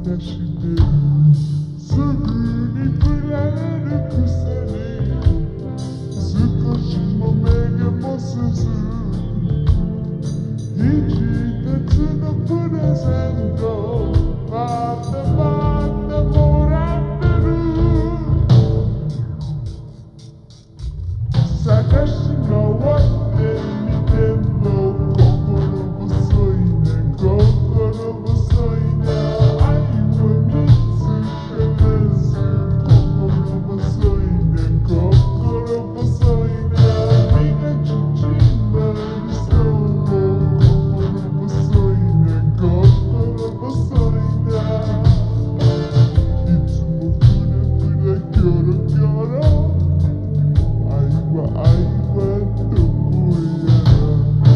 出してすぐに振られるくせに少しもめげもせず一徹のプレゼントまたまたもらってる探し回ってみても心細いね心細いね愛は見つからず心細いね心細いね身が縮まりそう心細いね心細いねいつもふらふらキョロキョロ愛はどこへやら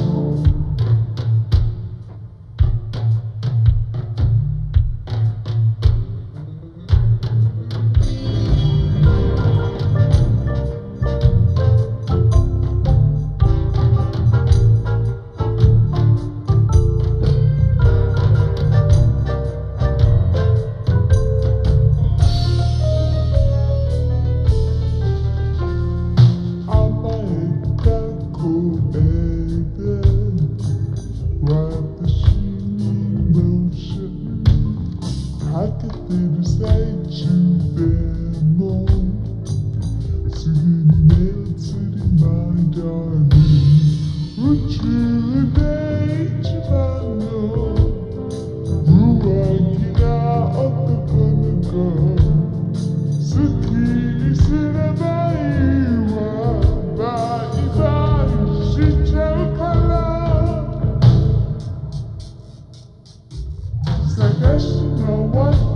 かけてる最中でもすぐに目移りmy darling宇宙で一番の浮気な男の子好きにすればいいわバイバイしちゃうから探し回って